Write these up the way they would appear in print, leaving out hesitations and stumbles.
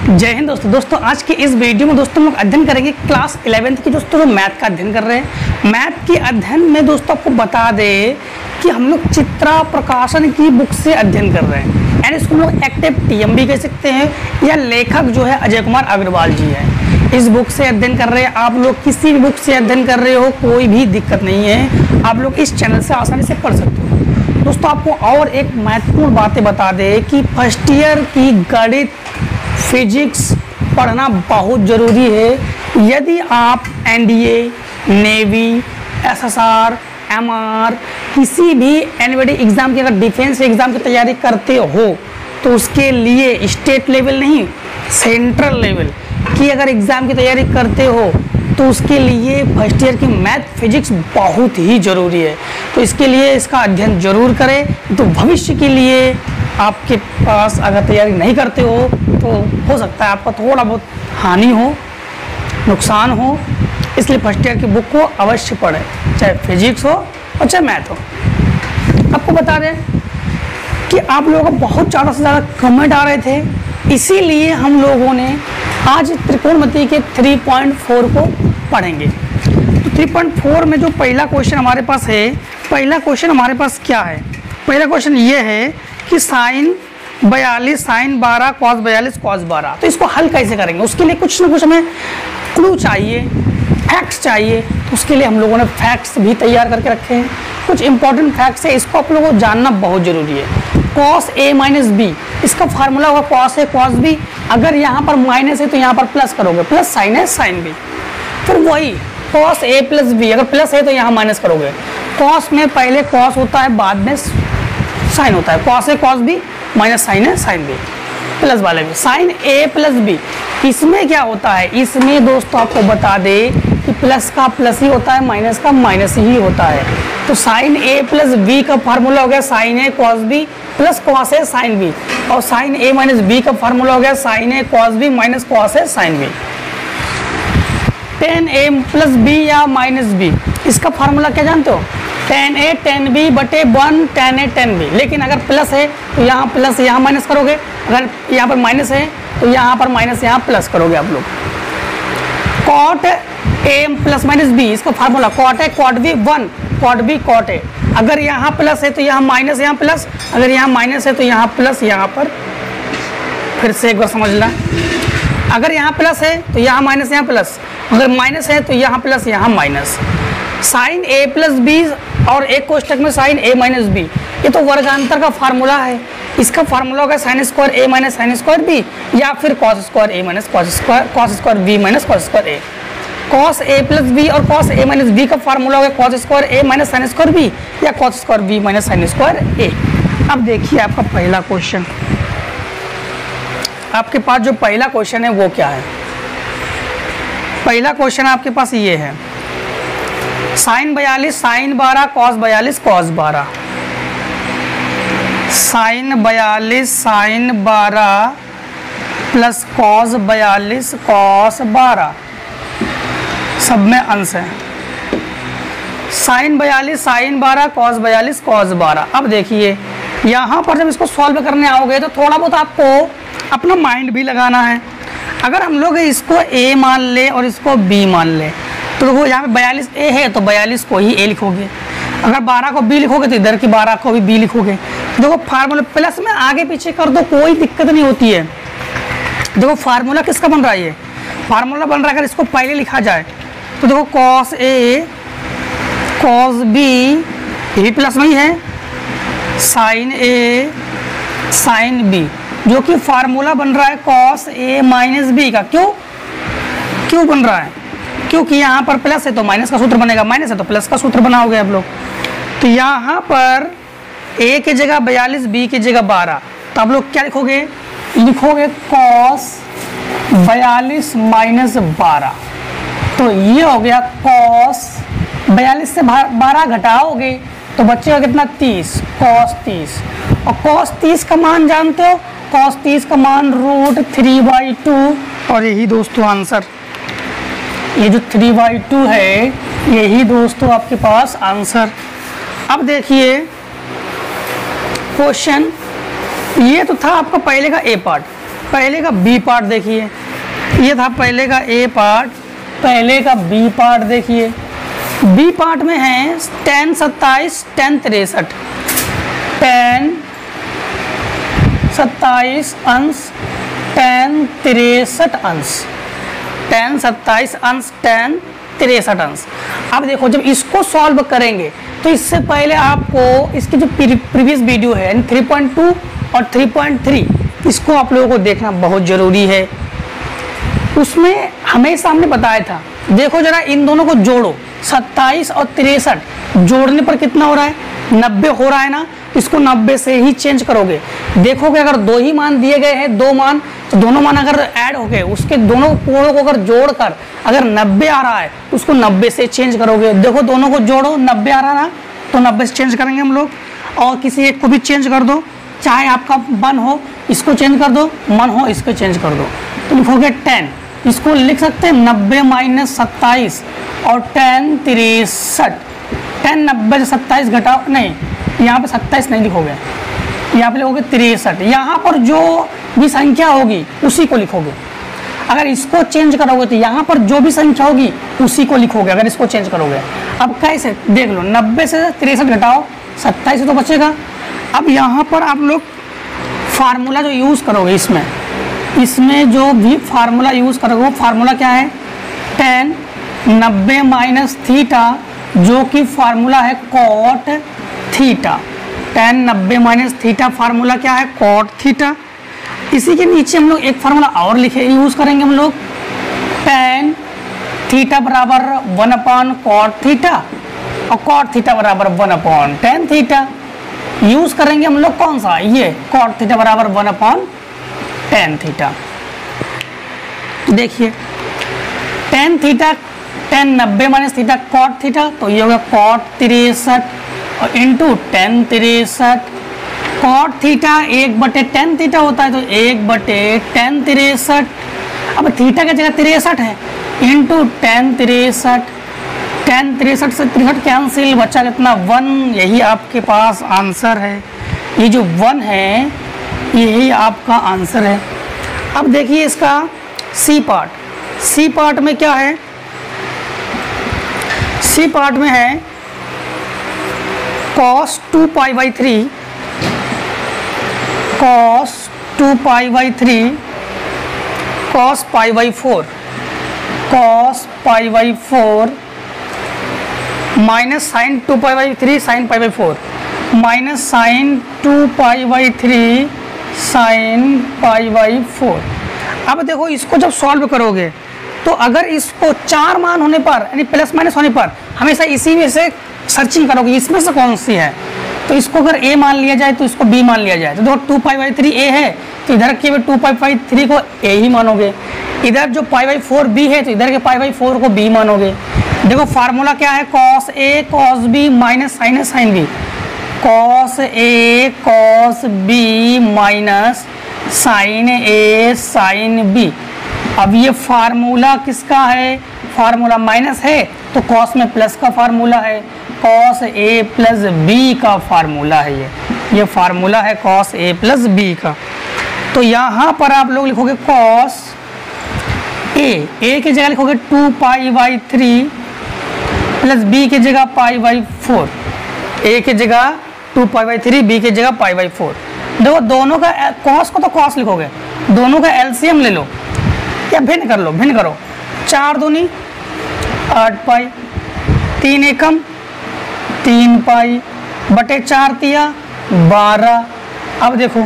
जय हिंद दोस्तों आज की इस वीडियो में दोस्तों हम लोग अध्ययन करेंगे क्लास 11th की दोस्तों जो मैथ का अध्ययन कर रहे हैं। मैथ के अध्ययन में दोस्तों आपको बता दे कि हम लोग चित्रा प्रकाशन की बुक से अध्ययन कर रहे हैं, यानी इसको हम लोग एक्टिव टीएम भी कह सकते हैं, या लेखक जो है अजय कुमार अग्रवाल जी है, इस बुक से अध्ययन कर रहे हैं। आप लोग किसी भी बुक से अध्ययन कर रहे हो, कोई भी दिक्कत नहीं है, आप लोग इस चैनल से आसानी से पढ़ सकते हो। दोस्तों आपको और एक महत्वपूर्ण बातें बता दे कि फर्स्ट ईयर की गणित फिजिक्स पढ़ना बहुत ज़रूरी है। यदि आप एनडीए, नेवी, एसएसआर, एमआर किसी भी एनवीडी एग्ज़ाम की, अगर डिफेंस एग्ज़ाम की तैयारी करते हो तो उसके लिए स्टेट लेवल नहीं, सेंट्रल लेवल की अगर एग्ज़ाम की तैयारी करते हो तो उसके लिए फर्स्ट ईयर की मैथ फिजिक्स बहुत ही ज़रूरी है। तो इसके लिए इसका अध्ययन जरूर करें। तो भविष्य के लिए आपके पास अगर तैयारी नहीं करते हो तो हो सकता है आपका थोड़ा बहुत हानि हो, नुकसान हो, इसलिए फर्स्ट ईयर की बुक को अवश्य पढ़ें, चाहे फिजिक्स हो और चाहे मैथ हो। आपको बता दें कि आप लोगों को बहुत ज़्यादा से ज़्यादा कमेंट आ रहे थे, इसीलिए हम लोगों ने आज त्रिकोणमिति के 3.4 को पढ़ेंगे। तो 3.4 में जो पहला क्वेश्चन हमारे पास है, पहला क्वेश्चन हमारे पास क्या है? पहला क्वेश्चन ये है कि साइन 42 साइन 12 कॉस 42 कॉस 12। तो इसको हल कैसे करेंगे? उसके लिए कुछ ना कुछ हमें क्लू चाहिए, फैक्ट्स चाहिए। तो उसके लिए हम लोगों ने फैक्ट्स भी तैयार करके रखे हैं। कुछ इंपॉर्टेंट फैक्ट्स है, इसको आप लोगों को जानना बहुत ज़रूरी है। कॉस ए माइनस बी, इसका फार्मूला होगा कॉस ए कॉस बी। अगर यहाँ पर माइनस है तो यहाँ पर प्लस करोगे, प्लस साइन है साइन बी। फिर वही कॉस ए प्लस बी, अगर प्लस है तो यहाँ माइनस करोगे। कॉस में पहले कॉस होता है, बाद में साइन होता है। Cos A cos B minus sine है साइन बी, प्लस वाले में साइन ए प्लस बी। इसमें क्या होता है? इसमें दोस्तों आपको बता दे कि प्लस का प्लस ही होता है, माइनस का माइनस ही होता है। तो साइन ए प्लस बी का फार्मूला हो गया sine A cos B plus cos A sine B, और साइन ए माइनस बी का फार्मूला हो गया sine A cos B minus cos A sine B. Tan A plus B या minus B, इसका formula क्या जानते हो? टेन ए टेन बी बटे 1 टेन ए टेन बी। लेकिन अगर प्लस है तो यहाँ प्लस यहाँ माइनस करोगे, अगर यहाँ पर माइनस है तो यहाँ पर माइनस यहाँ प्लस करोगे आप लोग। Cot A plus minus B, इसका formula cot A cot B 1 cot B cot A. अगर यहाँ प्लस है तो यहाँ माइनस यहाँ प्लस, अगर यहाँ माइनस है तो यहाँ प्लस यहाँ पर। फिर से एक बार समझ ला, अगर यहाँ प्लस है तो यहाँ माइनस यहाँ प्लस, अगर माइनस है तो यहाँ प्लस यहाँ minus. Sine A plus B और एक कोष्टक में साइन ए माइनस बी, ये तो वर्गांतर का फार्मूला है। इसका फार्मूला होगा sine square A minus sine square B, या फिर cos square A minus cos square B minus cos square A. Cos A plus B और कॉस ए माइनस बी का फार्मूला होगा cos square A minus sine square B, या cos square B minus sine square A. अब देखिए आपका पहला question, आपके पास जो पहला क्वेश्चन है वो क्या है? पहला क्वेश्चन आपके पास ये है, sine 42 sine 12 cos 42 cos 12। Sine 42 sine 12 plus cos 42 cos 12, सब में अंश है। Sine 42 sine 12 cos 42 cos 12। अब देखिए यहाँ पर जब इसको सॉल्व करने आओगे तो थोड़ा बहुत आपको अपना माइंड भी लगाना है। अगर हम लोग इसको a मान ले और इसको b मान ले तो वो यहाँ पे 42 a है तो 42 को ही a लिखोगे, अगर 12 को b लिखोगे तो इधर की 12 को भी b लिखोगे। देखो फार्मूला प्लस में आगे पीछे कर दो, कोई दिक्कत नहीं होती है। देखो फार्मूला किसका बन रहा है? ये फार्मूला बन रहा है, अगर इसको पहले लिखा जाए तो देखो कॉस a कॉस b, ये भी प्लस में ही है, साइन a साइन b, जो कि फार्मूला बन रहा है कॉस a माइनस b का। क्यों बन रहा है? क्योंकि यहाँ पर प्लस है तो माइनस का सूत्र बनेगा, माइनस है तो प्लस का सूत्र बनाओगे आप लोग। तो यहाँ पर a की जगह 42 b की जगह 12, तो आप लोग क्या लिखोगे? लिखोगे कॉस 42 माइनस 12। तो ये हो गया कॉस 42 से 12 घटाओगे तो बचेगा कितना? 30, कॉस 30। और कॉस 30 का मान जानते हो? कॉस 30 का मान √3/2, और यही दोस्तों आंसर। ये जो 3/2 है यही दोस्तों आपके पास आंसर। अब देखिए क्वेश्चन, ये तो था आपका पहले का ए पार्ट। पहले का बी पार्ट देखिए, ये था पहले का ए पार्ट, पहले का बी पार्ट देखिए। बी पार्ट में है tan 27 tan 63, tan 27 अंश tan 63 अंश, tan 27 अंश tan 63 अंश। अब देखो जब इसको सॉल्व करेंगे तो इससे पहले आपको इसकी जो प्रीवियस वीडियो है 3.2 और 3.3 इसको आप लोगों को देखना बहुत ज़रूरी है। उसमें हमेशा हमने बताया था, देखो जरा इन दोनों को जोड़ो, 27 और 63 जोड़ने पर कितना हो रहा है, 90 हो रहा है ना। इसको 90 से ही चेंज करोगे। देखोगे अगर दो ही मान दिए गए हैं, दो मान, तो दोनों मान अगर ऐड हो गए, उसके दोनों कोणों को अगर जोड़कर अगर 90 आ रहा है तो उसको 90 से चेंज करोगे। देखो दोनों को जोड़ो, 90 आ रहा ना, तो 90 से चेंज करेंगे हम लोग। और किसी एक को भी चेंज कर दो, चाहे आपका 1 हो इसको चेंज कर दो, 1 हो इसको चेंज कर दो, तो लिखोगे 10। इसको लिख सकते हैं 90 माइनस 27 और tan 63। tan 90 से 27 घटाओ, नहीं यहाँ पे 27 नहीं लिखोगे, यहाँ पे लिखोगे 63। यहाँ पर जो भी संख्या होगी उसी को लिखोगे। अगर इसको चेंज करोगे तो यहाँ पर जो भी संख्या होगी उसी को लिखोगे, अगर इसको चेंज करोगे। अब कैसे देख लो, 90 से 63 घटाओ, 27 तो बचेगा। अब यहाँ पर आप लोग फार्मूला जो यूज़ करोगे, इसमें जो भी फार्मूला यूज़ करोगे वो फार्मूला क्या है, tan 90 माइनस थीटा, जो कि फार्मूला है cot theta. tan 90 minus theta formula क्या है, cot थीटा। इसी के नीचे हम लोग एक फार्मूला और यूज़ करेंगे हम लोग, tan थीटा बराबर 1/cot थीटा और cot थीटा बराबर 1/tan थीटा। यूज़ करेंगे हम लोग कौन सा, ये cot थीटा बराबर 1/tan थीटा। देखिए tan theta, tan 90 minus theta cot theta, तो ये होगा cot 63 और into tan 63। cot theta 1/tan theta होता है, तो 1/tan 63। अब थीटा की जगह 63 है, इंटू tan 63। tan 63 से 63 कैंसिल, बचा कितना 1। यही आपके पास आंसर है, ये जो 1 है यही आपका आंसर है। अब देखिए इसका सी पार्ट, सी पार्ट में क्या है, सी पार्ट में है cos 2π/3, cos 2π/3, cos π/4, cos π/4 minus sine 2π/3 sine π/4 minus sine 2π/3 sine π/4। अब देखो इसको जब सॉल्व करोगे तो अगर इसको 4 मान होने पर यानी प्लस माइनस होने पर हमेशा इसी में से सर्चिंग करोगे, इसमें से कौन सी है। तो इसको अगर a मान लिया जाए तो इसको b मान लिया जाए, तो देखो 2π/3 a है तो इधर के 2π/3 को a ही मानोगे, इधर जो π/4 b है तो इधर के π/4 को b मानोगे। देखो फार्मूला क्या है, cos a cos b minus sine a sine b, cos a cos b minus sine a sine b। अब ये फार्मूला किसका है, फार्मूला माइनस है तो cos में प्लस का फार्मूला है, cos a प्लस b का फार्मूला है, ये फार्मूला है cos a प्लस b का। तो यहाँ पर आप लोग लिखोगे cos a की जगह लिखोगे 2π/3 प्लस b की जगह π/4, a की जगह 2π/3 b की जगह π/4। देखो दोनों का cos को तो cos लिखोगे, दोनों का एलसीएम ले लो या भिन्न कर लो, भिन्न करो, 4 दूनी 8π, 3 एकम 3π बटे 4 तिया 12। अब देखो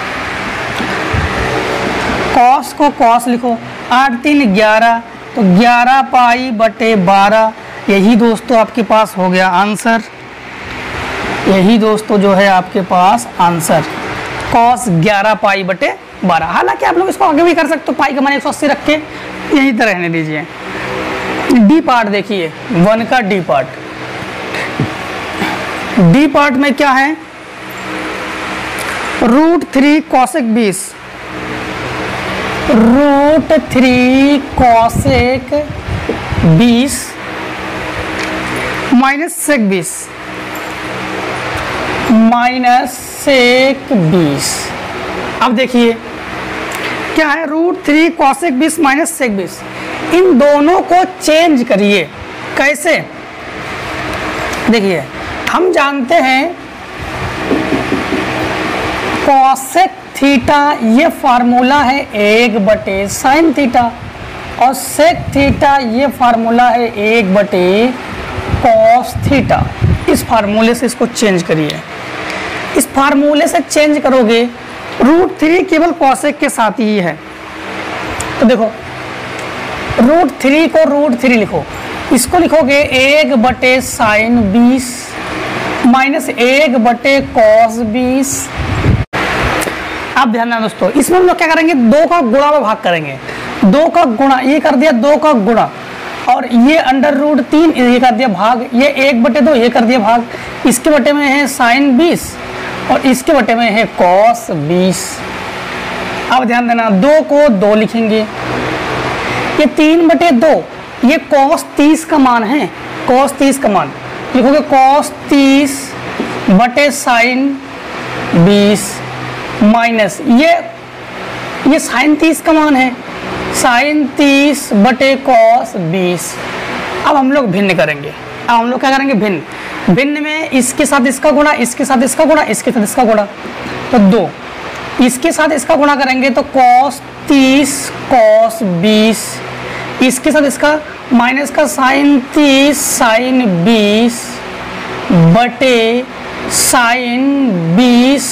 cos को cos लिखो, 8 3 11, तो 11π बटे 12। यही दोस्तों आपके पास हो गया आंसर, यही दोस्तों जो है आपके पास आंसर cos 11π बटे 12। हालांकि आप लोग इसको आगे भी कर सकते हो, पाई का मान 180 रख के यहीं तरह रहने दीजिए। डी पार्ट देखिए, 1 का डी पार्ट, डी पार्ट में क्या है, √3 cosec 20, √3 cosec 20 minus sec 20 minus sec 20। अब देखिए क्या है, √3 cosec 20 माइनस sec 20। इन दोनों को चेंज करिए। कैसे, देखिए हम जानते हैं cosec थीटा ये फार्मूला है 1/sin थीटा, और sec थीटा ये फार्मूला है 1/cos थीटा। इस फार्मूले से इसको चेंज करिए। इस फार्मूले से चेंज करोगे, √3 केवल cosec के साथ ही है, तो देखो √3 को √3 लिखो, इसको लिखोगे 1/sin 20 माइनस 1/cos 20। आप ध्यान देना दोस्तों, इसमें हम लोग क्या करेंगे, 2 का गुणा में भाग करेंगे। 2 का गुणा ये कर दिया, 2 का गुणा, और ये √3 ये कर दिया भाग, ये 1/2 ये कर दिया भाग। इसके बटे में है sin 20 और इसके बटे में है cos 20। अब ध्यान देना, 2 को 2 लिखेंगे, ये 3/2 ये cos 30 का मान है, cos 30 का मान लिखोगे cos 30 बटे sin 20 माइनस ये sin 30 का मान है, sin 30 बटे cos 20। अब हम लोग भिन्न करेंगे। अब हम लोग क्या करेंगे, भिन्न। भिन्न में इसके साथ इसका गुणा, इसके साथ इसका गुणा, इसके साथ इसका गुणा, तो 2। इसके साथ इसका गुणा करेंगे तो cos 30 cos 20, इसके साथ इसका माइनस का sin 30 sin 20 बटे sin 20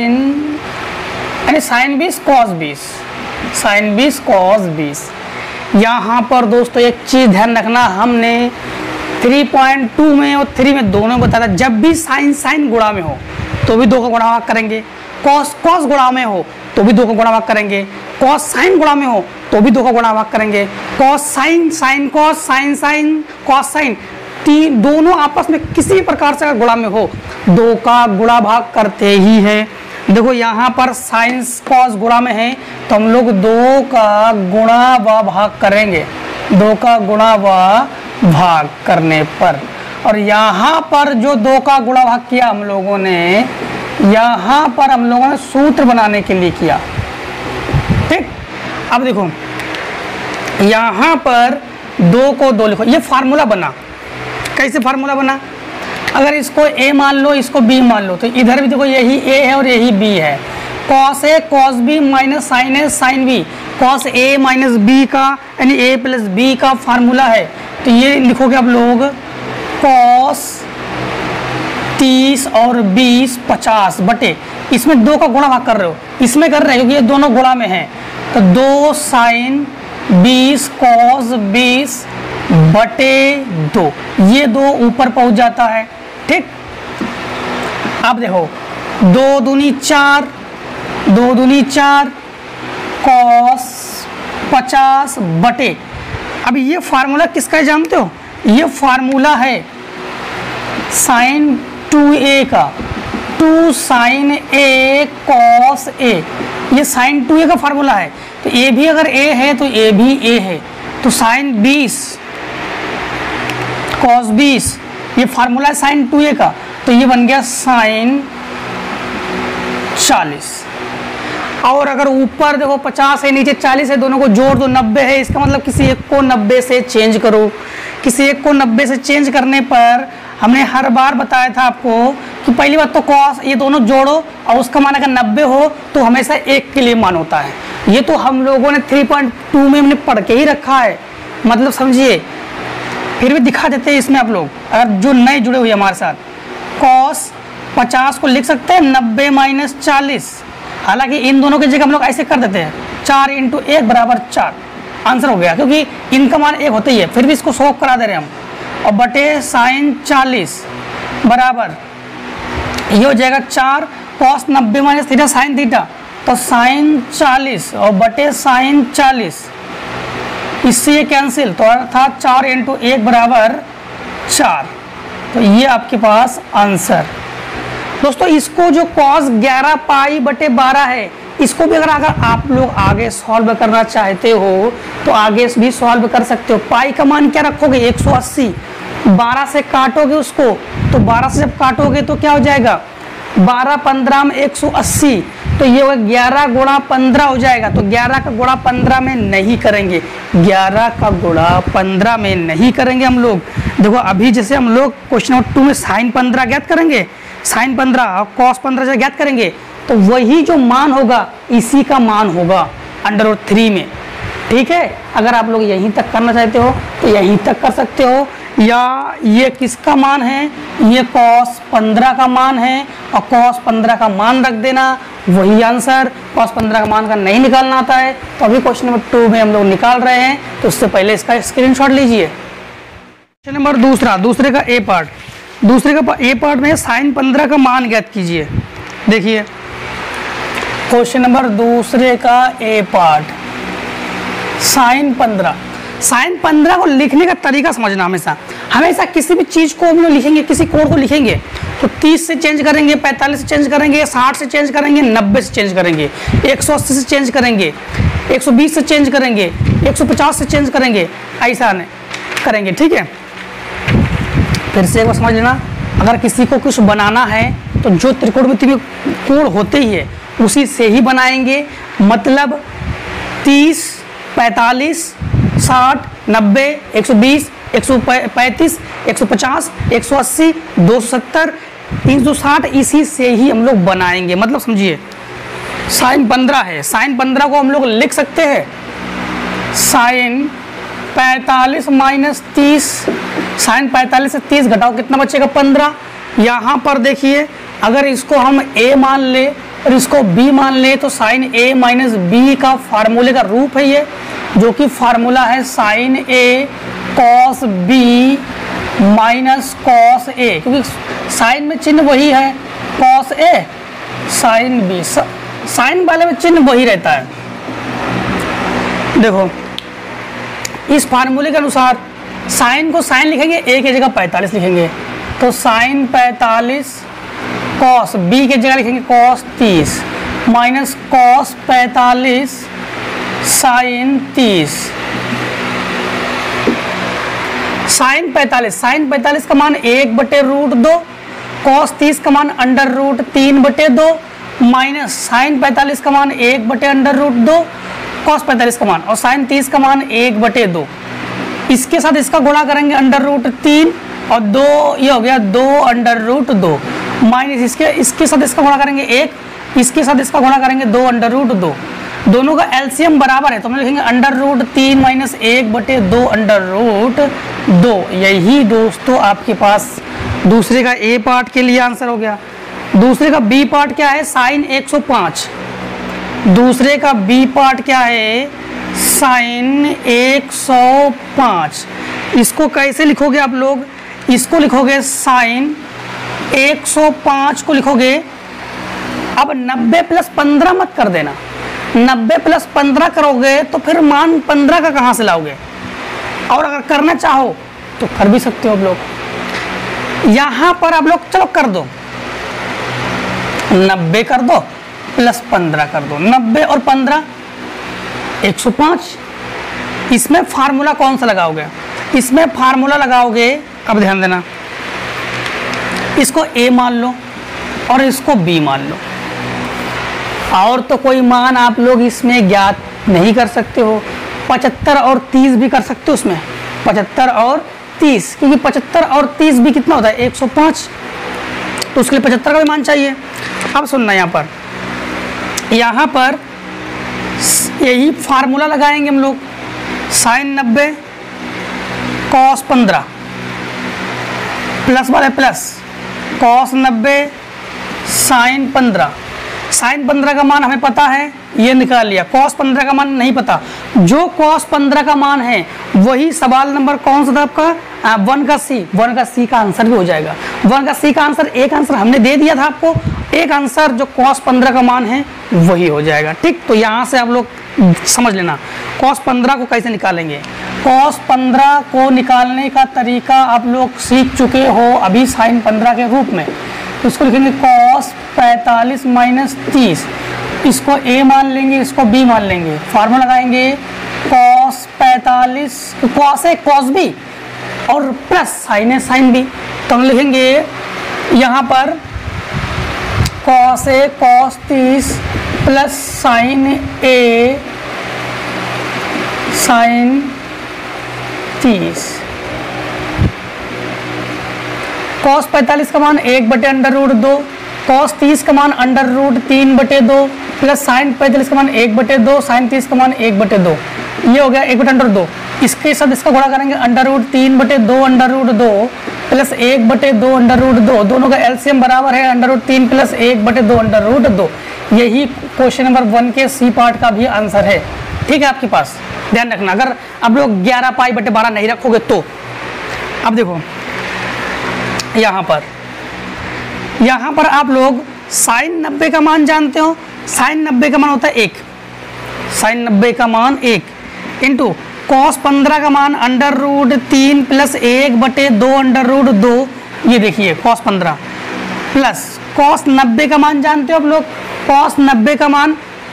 यानी sin 20 cos 20, sin 20 cos 20। यहाँ पर दोस्तों एक चीज़ ध्यान रखना, हमने 3.2 में और 3 में दोनों बताया था, जब भी sin गुणा में हो तो भी 2 का गुणा भाग करेंगे, cos गुणा में हो तो भी 2 का गुणा भाग करेंगे, cos sin गुणा में हो तो भी 2 का गुणा भाग करेंगे, cos sin cos sin cos sin, दोनों आपस में किसी भी प्रकार से अगर गुणा में हो 2 का गुणा भाग करते ही है। देखो यहाँ पर sin cos गुणा में है तो हम लोग 2 का गुणा व भाग करेंगे, 2 का गुणा व भाग करने पर। और यहाँ पर जो 2 का गुणा भाग किया हम लोगों ने, यहाँ पर हम लोगों ने सूत्र बनाने के लिए किया, ठीक। अब देखो यहाँ पर 2 को 2 लिखो, ये फार्मूला बना। कैसे फार्मूला बना, अगर इसको a मान लो, इसको b मान लो, तो इधर भी देखो यही a है और यही b है। cos a cos b minus sin a sin b, cos a minus b का यानी a प्लस b का फार्मूला है। तो ये लिखोगे आप लोग cos 30 और 20 50 बटे, इसमें 2 का गुणा भाग कर रहे हो, इसमें कर रहे हो क्योंकि ये दोनों गुणा में है, तो 2 sin 20 cos 20 बटे 2, ये 2 ऊपर पहुंच जाता है, ठीक। अब देखो 2 दूनी 4, 2 दूनी 4 cos 50 बटे, अब ये फार्मूला किसका है जानते हो, ये फार्मूला है sin 2a का, 2 sin a cos a, ये sin 2a का फार्मूला है। तो a भी अगर a है तो a भी a है, तो sin 20 cos 20 ये फार्मूला है sin 2a का, तो ये बन गया sin 40। और अगर ऊपर देखो 50 है नीचे 40 है, दोनों को जोड़ दो 90 है, इसका मतलब किसी एक को 90 से चेंज करो। किसी एक को 90 से चेंज करने पर हमने हर बार बताया था आपको कि पहली बात तो cos ये दोनों जोड़ो और उसका मान अगर 90 हो तो हमेशा 1 के लिए मान होता है। ये तो हम लोगों ने 3.2 में हमने पढ़ के ही रखा है, मतलब समझिए। फिर भी दिखा देते हैं इसमें आप लोग, अगर जो नए जुड़े हुए हमारे साथ, cos 50 को लिख सकते हैं 90 माइनस 40। हालांकि इन दोनों की जगह हम लोग ऐसे कर देते हैं 4 × 1 बराबर 4, आंसर हो गया, क्योंकि इनका मान 1 होता ही है। फिर भी इसको सॉल्व करा दे रहे हैं हम, और बटे sin 40 बराबर ये हो जाएगा 4 cos 90 minus theta sin theta, तो sin 40 और बटे sin 40, इससे ये कैंसिल, तो अर्थात 4 × 1 बराबर 4। तो ये आपके पास आंसर। दोस्तों इसको जो cos 11 पाई बटे 12 है, इसको भी अगर आप लोग आगे सॉल्व करना चाहते हो तो आगे भी सॉल्व कर सकते हो। पाई का मान क्या रखोगे 180, 12 से काटोगे उसको, तो 12 से जब काटोगे तो क्या हो जाएगा 12 15 में 180, तो ये होगा 11 गुणा 15 हो जाएगा। तो 11 का गुणा 15 में नहीं करेंगे, 11 का गुणा 15 में नहीं करेंगे हम लोग। देखो अभी जैसे हम लोग क्वेश्चन नंबर 2 में साइन 15 ज्ञात करेंगे, साइन 15 और कॉस 15 से ज्ञात करेंगे, तो वही जो मान होगा इसी का मान होगा √3 में। ठीक है, अगर आप लोग यहीं तक करना चाहते हो तो यहीं तक कर सकते हो, या ये किसका मान है, ये cos 15 का मान है और cos 15 का मान रख देना, वही आंसर। cos 15 का मान का नहीं निकालना आता है तो अभी क्वेश्चन नंबर 2 में हम लोग निकाल रहे हैं, तो उससे पहले इसका स्क्रीनशॉट लीजिए। क्वेश्चन नंबर दूसरे का ए पार्ट, दूसरे का ए पार्ट में साइन 15 का मान ज्ञात कीजिए। देखिए क्वेश्चन नंबर दूसरे का ए पार्ट, साइन 15। साइन 15 को लिखने का तरीका समझना, हमेशा किसी भी चीज़ को हम लोग लिखेंगे, किसी कोड को लिखेंगे तो 30 से चेंज करेंगे, 45 से चेंज करेंगे, 60 से चेंज करेंगे, 90 से चेंज करेंगे, 180 से चेंज करेंगे, 120 से चेंज करेंगे, 150 से चेंज करेंगे, ऐसा नहीं करेंगे। ठीक है, फिर से एक बार समझ लेना, अगर किसी को कुछ बनाना है तो जो त्रिकोणमिति में कोण होते ही है उसी से ही बनाएंगे। मतलब 30, 45, 60, 90, 120, 135, 150, 180, 270, 360, इसी से ही हम लोग बनाएंगे। मतलब समझिए साइन 15 है, साइन 15 को हम लोग लिख सकते हैं साइन 45 माइनस 30, साइन 45 से 30 घटाओ कितना बचेगा 15। यहाँ पर देखिए अगर इसको हम a मान ले और इसको b मान ले तो साइन a माइनस बी का फार्मूले का रूप है ये, जो कि फार्मूला है sine a cos b minus cos a, क्योंकि साइन में चिन्ह वही है cos a sine b, sine वाले में चिन्ह वही रहता है। देखो इस फार्मूले के अनुसार साइन को साइन लिखेंगे, a की जगह 45 लिखेंगे, तो साइन 45 कॉस b की जगह लिखेंगे cos 30 minus cos 45 sine 30। Sine 45 का मान 1/√2, कॉस 30 का मान √3/2 माइनस साइन 45 का मान 1/√2 कॉस 45 का मान, और साइन 30 का मान 1/2। इसके साथ इसका गुणा करेंगे √3 और 2, ये हो गया 2/√2 माइनस इसके साथ इसका गुणा करेंगे 1, इसके साथ इसका गुणा करेंगे 2/√2। दोनों का एलसीएम बराबर है तो हम लिखेंगे √3 माइनस 1/2/√2। यही दोस्तों आपके पास दूसरे का ए पार्ट के लिए आंसर हो गया। दूसरे का बी पार्ट क्या है, साइन 105। दूसरे का बी पार्ट क्या है, साइन 105। इसको कैसे लिखोगे आप लोग, इसको लिखोगे साइन 105 को लिखोगे, अब 90 + 15 मत कर देना, 90 + 15 करोगे तो फिर मान 15 का कहाँ से लाओगे, और अगर करना चाहो तो कर भी सकते हो आप लोग। यहाँ पर आप लोग चलो कर दो, 90 कर दो + 15 कर दो, 90 और 15 105। इसमें फार्मूला कौन सा लगाओगे, इसमें फार्मूला लगाओगे, अब ध्यान देना, इसको a मान लो और इसको b मान लो, और तो कोई मान आप लोग इसमें ज्ञात नहीं कर सकते हो। 75 और 30 भी कर सकते हो इसमें, 75 और 30, क्योंकि 75 और 30 भी कितना होता है 105, तो उसके लिए 75 का भी मान चाहिए। अब सुनना, यहाँ पर यही फार्मूला लगाएंगे हम लोग, साइन 90 कॉस 15 प्लस वाले प्लस कॉस 90 साइन 15। साइन 15 का मान हमें पता है, ये निकाल लिया। कॉस 15 का मान नहीं पता, जो कॉस 15 का मान है वही सवाल नंबर कौन सा था आपका, 1 का सी, 1 का सी का आंसर भी हो जाएगा। 1 का सी का आंसर, एक आंसर हमने दे दिया था आपको, एक आंसर जो कॉस 15 का मान है वही हो जाएगा। ठीक, तो यहाँ से आप लोग समझ लेना कॉस 15 को कैसे निकालेंगे। कॉस 15 को निकालने का तरीका आप लोग सीख चुके हो अभी साइन 15 के रूप में। तो इसको लिखेंगे कॉस 45 माइनस 30, इसको a मान लेंगे, इसको b मान लेंगे, फार्मूला लगाएंगे cos 45 cos a cos b और plus sine a sine b। तो हम लिखेंगे यहाँ पर cos a cos 30 plus sine A sine 30। Cos 45 का मान 1/√2, कॉस 30 का मान √3/2 प्लस साइन 45 का मान 1/2, साइन 30 का मान 1/2। ये हो गया 1/2। इसके साथ इसका गुणा करेंगे √3/2 प्लस 1/2 दोनों का एलसीएम बराबर है √3 प्लस 1/2। यही क्वेश्चन नंबर 1 के सी पार्ट का भी आंसर है। ठीक है, आपके पास ध्यान रखना, अगर आप लोग 11π/12 नहीं रखोगे तो। अब देखो यहाँ पर आप लोग साइन 90 का मान जानते हो। साइन 90 का मान होता है 1, साइन 90 का मान 1 इंटू कॉस 15 का मान √3 प्लस 1/2 ये देखिए कॉस 15 प्लस कॉस 90 का मान जानते हो आप लोग। कॉस 90 का मान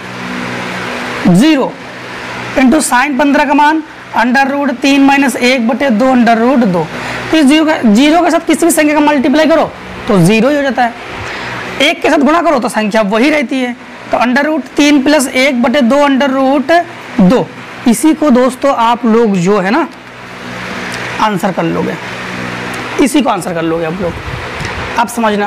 0 इंटू साइन 15 का मान √3 माइनस 1/2 तो इस जीरो के साथ किसी भी संख्या का मल्टीप्लाई करो तो 0 ही हो जाता है। 1 के साथ गुणा करो तो संख्या वही रहती है। तो √3 प्लस 1/2 इसी को दोस्तों आप लोग जो है ना आंसर कर लोगे, इसी को आंसर कर लोगे आप लोग। अब समझना,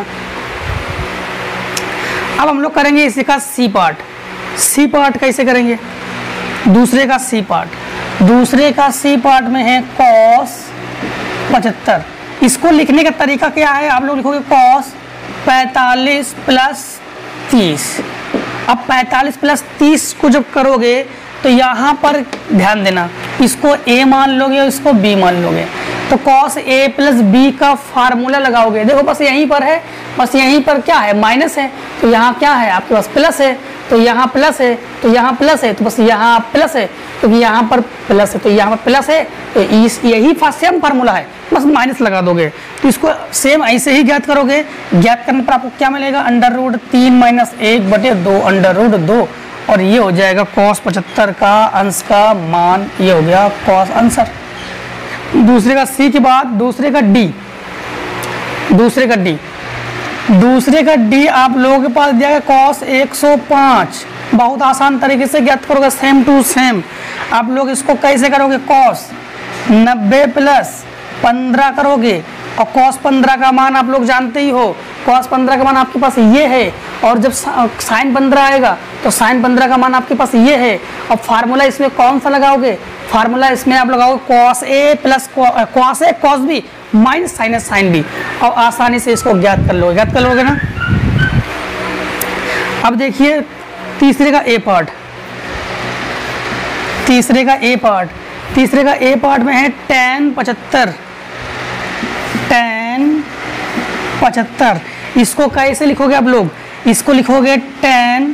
अब हम लोग करेंगे इसी का सी पार्ट। सी पार्ट कैसे करेंगे? दूसरे का सी पार्ट में है कॉस 75। इसको लिखने का तरीका क्या है? आप लोग लिखोगे कॉस 45 प्लस 30। अब 45 प्लस 30 को जब करोगे तो यहाँ पर ध्यान देना, इसको a मान लोगे और इसको b मान लोगे। तो cos a प्लस b का फार्मूला लगाओगे। देखो बस यहीं पर है, बस यहीं पर क्या है? माइनस है। तो यहाँ क्या है आपके पास? प्लस है। तो यहाँ प्लस है, तो यहाँ प्लस है, तो बस यहाँ प्लस है, क्योंकि तो यहाँ पर प्लस है, तो यहाँ पर प्लस है। तो यही सेम फार्मूला है, बस माइनस लगा दोगे। तो इसको सेम ऐसे ही ज्ञात करोगे। ज्ञात करने पर आपको क्या मिलेगा? √3 माइनस 1/2 और ये हो जाएगा cos 75 का अंश का मान। ये हो गया cos आंसर। दूसरे का सी के बाद दूसरे का डी आप लोगों के पास दिया गया cos 105। बहुत आसान तरीके से ज्ञात करोगे, सेम टू सेम। आप लोग इसको कैसे करोगे? cos 90 प्लस 15 करोगे और cos 15 का मान आप लोग जानते ही हो। cos 15 का मान आपके पास ये है, और जब sin 15 आएगा तो sin 15 का मान आपके पास ये है। और फार्मूला इसमें कौन सा लगाओगे? फार्मूला इसमें आप लगाओगे cos a plus cos a cos b minus sinus sine b, और आसानी से इसको ज्ञात कर लोगे ना। अब देखिए तीसरे का a पार्ट में है tan 75। इसको कैसे लिखोगे आप लोग? इसको लिखोगे tan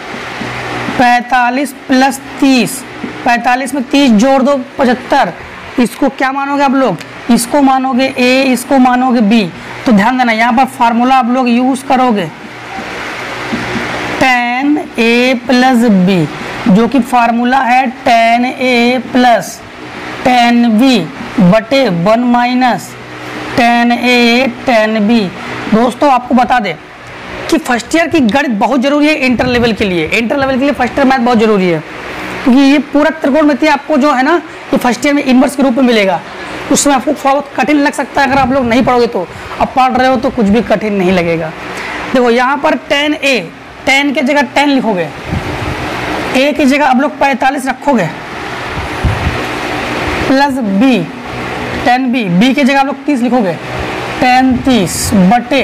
45 प्लस 30। 45 में 30 जोड़ दो 75। इसको क्या मानोगे आप लोग? इसको मानोगे a, इसको मानोगे b। तो ध्यान देना, यहाँ पर फार्मूला आप लोग यूज करोगे tan a प्लस b, जो कि फार्मूला है tan a plus tan b बटे 1 minus tan a tan b। दोस्तों आपको बता दें कि फर्स्ट ईयर की गणित बहुत जरूरी है इंटर लेवल के लिए। फर्स्ट ईयर मैथ बहुत जरूरी है, क्योंकि ये पूरा त्रिकोणमिति आपको जो है ना ये फर्स्ट ईयर में इन्वर्स के रूप में मिलेगा। उस समय आपको थोड़ा बहुत कठिन लग सकता है अगर आप लोग नहीं पढ़ोगे तो। अब पढ़ रहे हो तो कुछ भी कठिन नहीं लगेगा। देखो यहाँ पर tan a, tan के जगह 10 लिखोगे, a की जगह आप लोग 45 रखोगे plus b tan b, b की जगह आप लोग 30 लिखोगे tan 30 बटे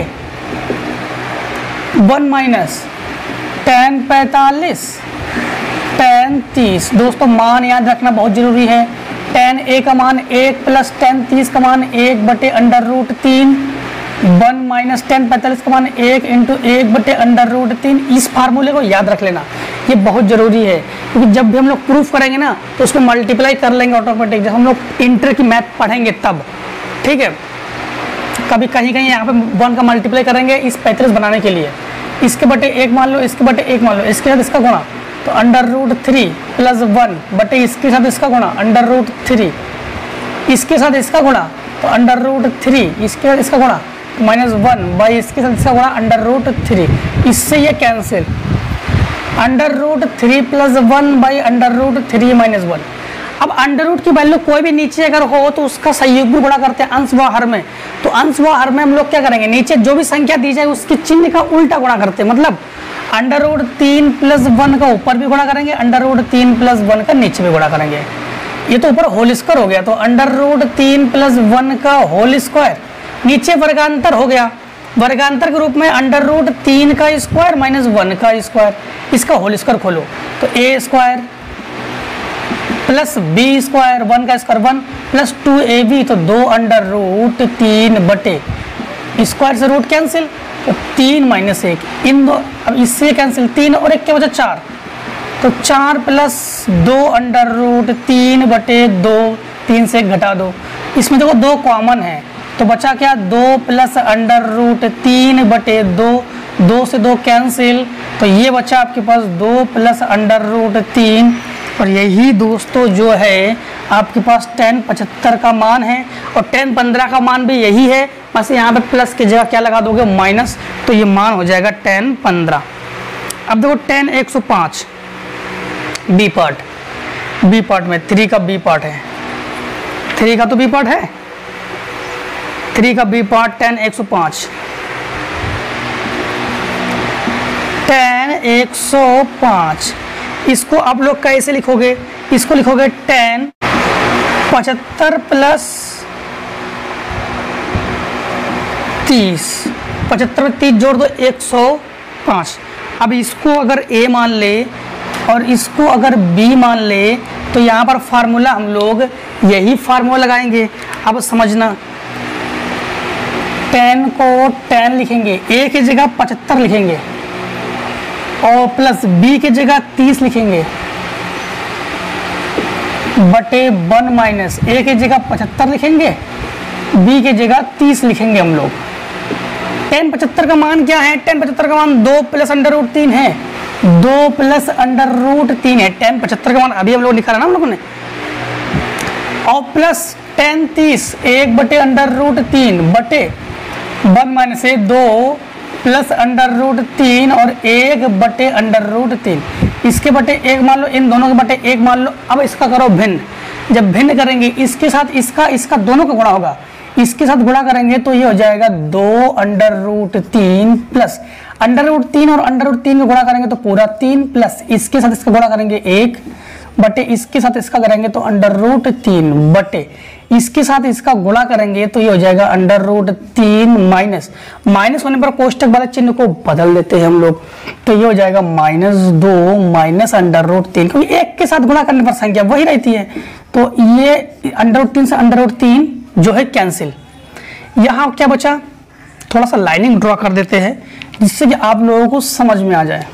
1 माइनस tan 45 tan 30। दोस्तों मान याद रखना बहुत जरूरी है। tan a का मान 1 प्लस tan 30 का मान 1 बटे √3, 1 माइनस tan 45 का मान 1 इंटू 1 बटे √3। इस फार्मूले को याद रख लेना, ये बहुत जरूरी है, क्योंकि जब भी हम लोग प्रूफ करेंगे ना तो उसमें मल्टीप्लाई कर लेंगे ऑटोमेटिक, जब हम लोग इंटर की मैथ पढ़ेंगे तब। ठीक है, कभी कहीं यहाँ पे 1 का मल्टीप्लाई करेंगे इस 35 बनाने के लिए। इसके बटे 1 मान लो, इसके बटे 1 मान लो, इसके साथ इसका गुणा तो √3 प्लस 1 बटे इसके साथ इसका गुणा √3, इसके साथ इसका गुणा तो √3, इसके साथ इसका गुणा -1 बाई इसके साथ इसका गुणा √3। इससे ये कैंसिल, √3 + 1 / √3 - 1। अब अंडर रूट की वैल्यू कोई भी नीचे अगर हो तो उसका सहयोग भी गुणा करते हैं अंश व हर में। तो अंश व हर में हम लोग क्या करेंगे, नीचे जो भी संख्या दी जाए उसकी चिन्ह का उल्टा गुणा करते हैं। मतलब √3 + 1 का ऊपर भी गुणा करेंगे, √3 + 1 का नीचे भी गुणा करेंगे। ये तो ऊपर होल स्क्वायर हो गया, तो √3 + 1 का होल स्क्वायर, नीचे वर्गांतर हो गया, वर्गांतर के रूप में √3 का स्क्वायर - 1 का स्क्वायर, इसका होल स्क्वायर खोलो तो a² + b² 1 का स्क्वायर 1 + 2ab, तो 2√3 बटे स्क्वायर से रूट कैंसिल, तो 3 - 1 इन दो, अब इससे कैंसिल 3 और 1 के बचा 4, तो 4 + 2√3 बटे 2, 3 से 1 घटा दो, इसमें देखो 2 कॉमन है तो बचा क्या 2 + √3 बटे 2, 2 से 2 कैंसिल, तो ये बचा आपके पास 2 + √3। और यही दोस्तों जो है आपके पास tan 75 का मान है, और tan 15 का मान भी यही है, बस यहाँ पे प्लस की जगह क्या लगा दोगे माइनस, तो ये मान हो जाएगा tan 15। अब देखो tan 105 बी पार्ट में 3 का बी पार्ट है, 3 का तो बी पार्ट है, 3 का बी पार्ट tan 105, tan 105 इसको आप लोग कैसे लिखोगे, इसको लिखोगे tan 75 + 30, 75 में 30 जोड़ दो 105। अब इसको अगर a मान ले और इसको अगर b मान ले तो यहाँ पर फार्मूला हम लोग यही फार्मूला लगाएंगे। अब समझना, tan को tan लिखेंगे, a की जगह 75 लिखेंगे और प्लस b की जगह 30 लिखेंगे बटे 1 - a की जगह 75 लिखेंगे, b की जगह 30 लिखेंगे हम लोग। tan 75 का मान क्या है, tan 75 का मान 2 + √3 है, 2 + √3 है tan 75 का मान, अभी हम लोग लिखा है ना हम लोगों ने, और प्लस tan 30 1 बटे √3 बटे 1 - a 2 + √3 और 1 बटे √3, इसके बटे 1 मान लो, इन दोनों के बटे 1 मान लो। अब इसका करो भिन्न, जब भिन्न करेंगे इसके साथ इसका दोनों का गुणा होगा, इसके साथ गुणा करेंगे तो ये हो जाएगा 2√3 प्लस √3 और √3 का गुणा करेंगे तो पूरा 3 प्लस इसके साथ इसका गुणा करेंगे 1 बटे इसके साथ इसका करेंगे तो √3 बटे इसके साथ इसका गुणा करेंगे तो ये हो जाएगा √3 माइनस होने पर कोष्टक वाले चिन्ह को बदल देते हैं हम लोग, तो ये हो जाएगा -2 - √3, क्योंकि एक के साथ गुणा करने पर संख्या वही रहती है, तो ये √3 से √3 जो है कैंसिल। यहाँ क्या बचा, थोड़ा सा लाइनिंग ड्रॉ कर देते हैं जिससे कि आप लोगों को समझ में आ जाए।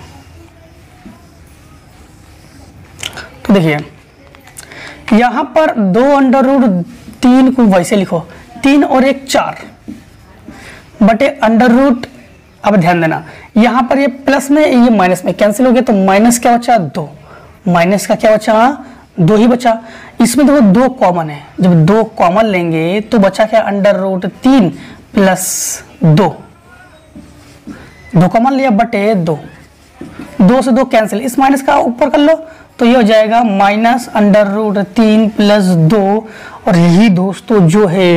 तो देखिए यहाँ पर 2√3 को वैसे लिखो, 3 और 1 4 बटे √, अब ध्यान देना यहाँ पर ये प्लस में ये माइनस में कैंसिल हो गया, तो माइनस क्या बचा 2, माइनस का क्या बचा 2 ही बचा। इसमें देखो 2 कॉमन है, जब 2 कॉमन लेंगे तो बचा क्या √3 प्लस 2, 2 कॉमन लिया बटे 2, 2 से 2 कैंसिल, इस माइनस का ऊपर कर लो तो ये हो जाएगा -√3 प्लस 2। और यही दोस्तों जो है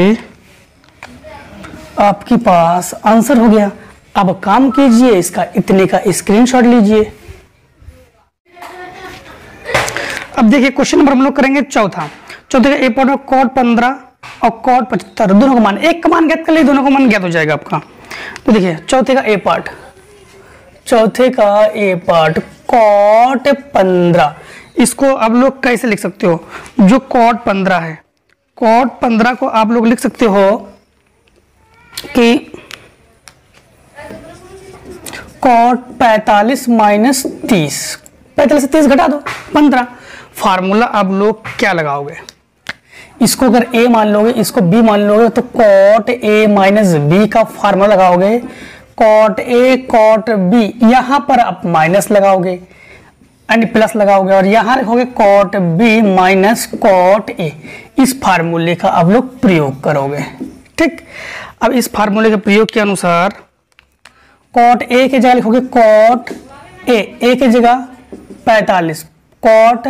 आपके पास आंसर हो गया। अब काम कीजिए, इसका इतने का स्क्रीनशॉट लीजिए। अब देखिए क्वेश्चन नंबर हम लोग करेंगे चौथे का ए पार्ट में cot 15 और cot 75 दोनों का मान, एक का मान ज्ञात कर लिए, दोनों का मान ज्ञात हो जाएगा आपका। तो देखिए चौथे का ए पार्ट cot 15, इसको आप लोग कैसे लिख सकते हो, जो cot 15 है, cot 15 को आप लोग लिख सकते हो कि cot 45 माइनस 30, 45 से 30 घटा दो 15। फार्मूला आप लोग क्या लगाओगे, इसको अगर a मान लोगे, इसको b मान लोगे तो cot a माइनस b का फार्मूला लगाओगे, cot a cot b, यहां पर आप माइनस लगाओगे यानी प्लस लगाओगे और यहां लिखोगे cot b minus cot a। इस फार्मूले का आप लोग प्रयोग करोगे। ठीक, अब इस फार्मूले के प्रयोग के अनुसार cot a की जगह लिखोगे cot a की जगह 45 कॉट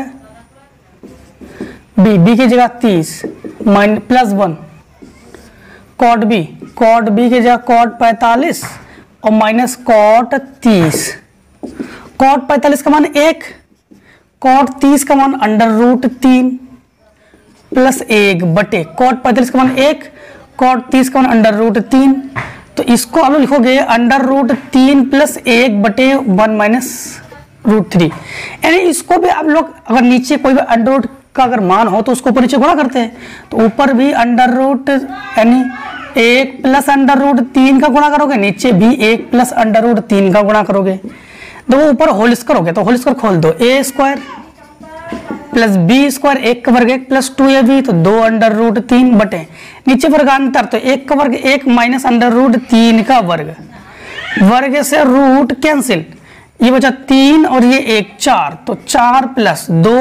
बी, बी की जगह 30 प्लस 1 कॉट बी की जगह कॉट 45 और माइनस कॉट 30। कॉट 45 का मान 1, कॉट 30 का मान √3 प्लस 1 बटे कॉट 45 का मान 1, कॉट 30 का मान √3। तो इसको आप लोग लिखोगे √3 प्लस 1 बटे 1 माइनस √3। यानी इसको भी आप लोग अगर नीचे कोई भी अंडर का अगर मान हो तो उसको ऊपर नीचे गुणा करते हैं, तो ऊपर भी √, यानी 1 प्लस √3 का गुणा करोगे, नीचे भी 1 प्लस √3 का गुणा करोगे। तो वो ऊपर होल स्क्वायर हो गया, तो होल स्क्वायर खोल दो, a² प्लस b² 1 का वर्ग 1 प्लस 2ab, तो 2 √3 बटे नीचे वर्गांतर, तो 1 का वर्ग 1 माइनस √3 का वर्ग, वर्ग से रूट कैंसिल, ये बचा 3 और ये 1 4, तो 4 प्लस 2